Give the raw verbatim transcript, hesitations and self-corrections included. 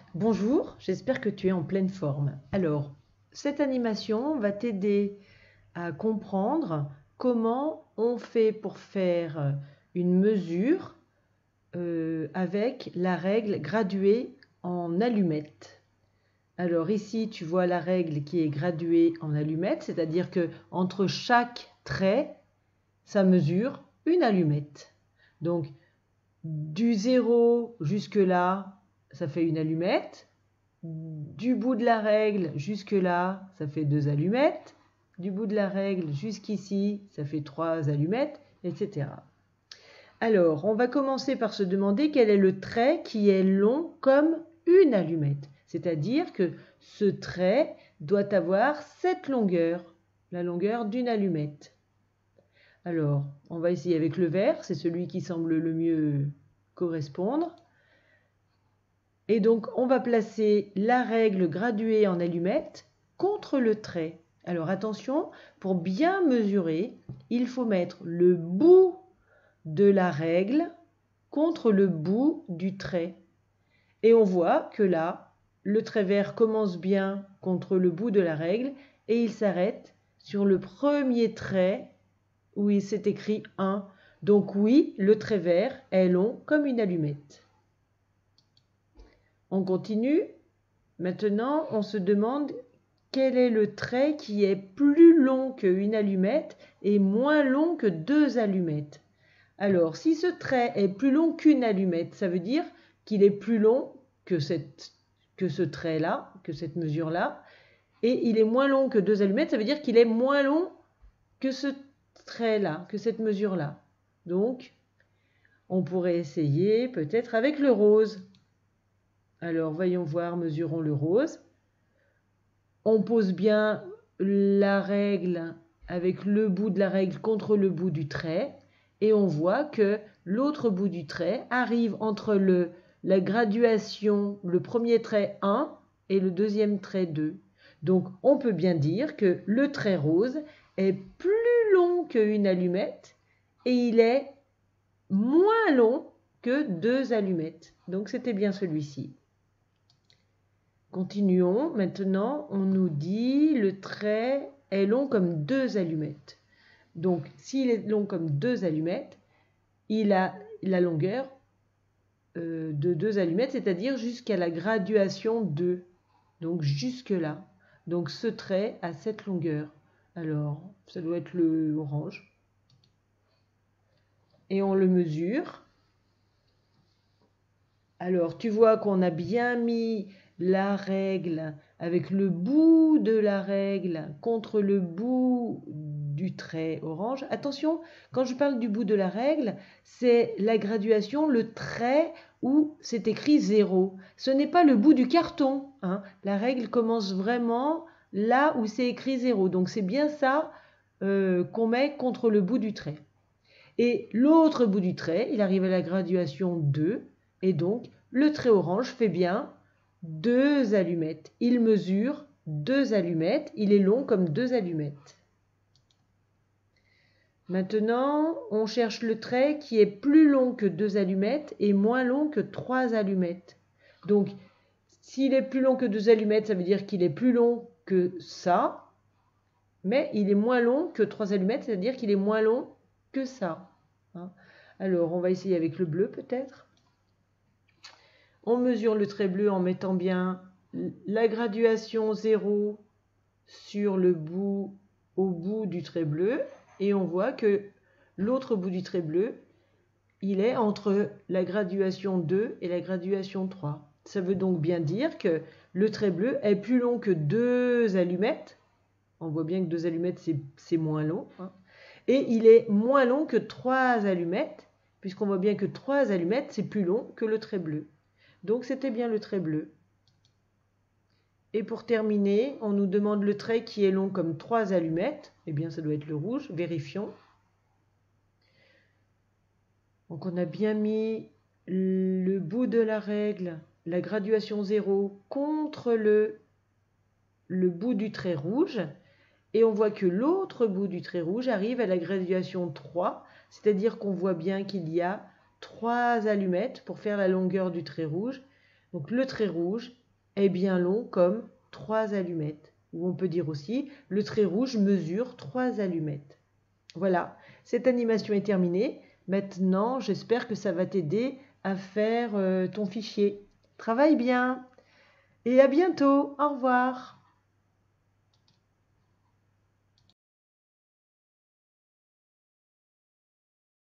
Bonjour, j'espère que tu es en pleine forme. Alors, cette animation va t'aider à comprendre comment on fait pour faire une mesure euh, avec la règle graduée en allumettes. Alors ici, tu vois la règle qui est graduée en allumettes, c'est-à-dire que entre chaque trait, ça mesure une allumette. Donc, du zéro jusque là, ça fait une allumette. Du bout de la règle jusque là, ça fait deux allumettes. Du bout de la règle jusqu'ici, ça fait trois allumettes, et cetera. Alors, on va commencer par se demander quel est le trait qui est long comme une allumette. C'est-à-dire que ce trait doit avoir cette longueur, la longueur d'une allumette. Alors, on va essayer avec le vert, c'est celui qui semble le mieux correspondre. Et donc, on va placer la règle graduée en allumette contre le trait. Alors attention, pour bien mesurer, il faut mettre le bout de la règle contre le bout du trait. Et on voit que là, le trait vert commence bien contre le bout de la règle et il s'arrête sur le premier trait où il s'est écrit un. Donc oui, le trait vert est long comme une allumette. On continue. Maintenant, on se demande quel est le trait qui est plus long qu'une allumette et moins long que deux allumettes. Alors, si ce trait est plus long qu'une allumette, ça veut dire qu'il est plus long que, cette, que ce trait-là, que cette mesure-là, et il est moins long que deux allumettes, ça veut dire qu'il est moins long que ce trait-là, que cette mesure-là. Donc, on pourrait essayer peut-être avec le rose. Alors, voyons voir, mesurons le rose. On pose bien la règle avec le bout de la règle contre le bout du trait et on voit que l'autre bout du trait arrive entre le, la graduation, le premier trait un et le deuxième trait deux. Donc, on peut bien dire que le trait rose est plus long qu'une allumette et il est moins long que deux allumettes. Donc, c'était bien celui-ci. Continuons. Maintenant, on nous dit le trait est long comme deux allumettes. Donc, s'il est long comme deux allumettes, il a la longueur euh, de deux allumettes, c'est-à-dire jusqu'à la graduation deux. Donc, jusque-là. Donc, ce trait a cette longueur. Alors, ça doit être le orange. Et on le mesure. Alors, tu vois qu'on a bien mis la règle avec le bout de la règle contre le bout du trait orange. Attention, quand je parle du bout de la règle, c'est la graduation, le trait où c'est écrit zéro. Ce n'est pas le bout du carton, hein. La règle commence vraiment là où c'est écrit zéro. Donc c'est bien ça euh, qu'on met contre le bout du trait. Et l'autre bout du trait, il arrive à la graduation deux. Et donc, le trait orange fait bien deux allumettes. Il mesure deux allumettes. Il est long comme deux allumettes. Maintenant, on cherche le trait qui est plus long que deux allumettes et moins long que trois allumettes. Donc, s'il est plus long que deux allumettes, ça veut dire qu'il est plus long que ça. Mais il est moins long que trois allumettes, c'est-à-dire qu'il est moins long que ça. Alors, on va essayer avec le bleu peut-être. On mesure le trait bleu en mettant bien la graduation zéro sur le bout, au bout du trait bleu. Et on voit que l'autre bout du trait bleu, il est entre la graduation deux et la graduation trois. Ça veut donc bien dire que le trait bleu est plus long que deux allumettes. On voit bien que deux allumettes, c'est moins long. Hein. Et il est moins long que trois allumettes, puisqu'on voit bien que trois allumettes, c'est plus long que le trait bleu. Donc c'était bien le trait bleu. Et pour terminer, on nous demande le trait qui est long comme trois allumettes. Eh bien, ça doit être le rouge. Vérifions. Donc on a bien mis le bout de la règle, la graduation zéro, contre le, le bout du trait rouge. Et on voit que l'autre bout du trait rouge arrive à la graduation trois, c'est-à-dire qu'on voit bien qu'il y a trois allumettes pour faire la longueur du trait rouge. Donc le trait rouge est bien long comme trois allumettes. Ou on peut dire aussi, le trait rouge mesure trois allumettes. Voilà, cette animation est terminée. Maintenant, j'espère que ça va t'aider à faire euh, ton fichier. Travaille bien et à bientôt. Au revoir.